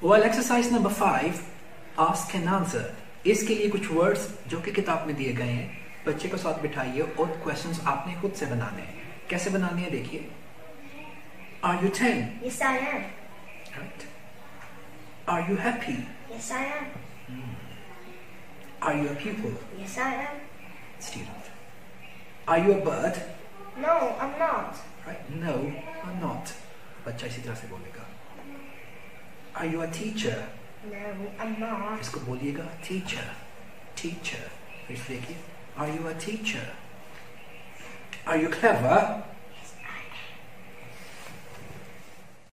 Well, exercise number 5, ask and answer. इसके लिए कुछ वर्ड्स जो कि किताब में दिए गए हैं, बच्चे को साथ बिठाइए और क्वेश्चंस आपने खुद से बनाने हैं. कैसे बनाने हैं देखिए. Are you 10? Yes, I am. Right. Are you happy? Yes, I am. Are you a pupil? Yes, I am. Student. Are you a bird? No, I'm not. Right. No, I'm not. बच्चा इसी तरह से बोलेगा. Are you a teacher? No, I'm not. इसको बोलिएगा teacher, teacher. फिर देखिए. Are you a teacher? Are you clever?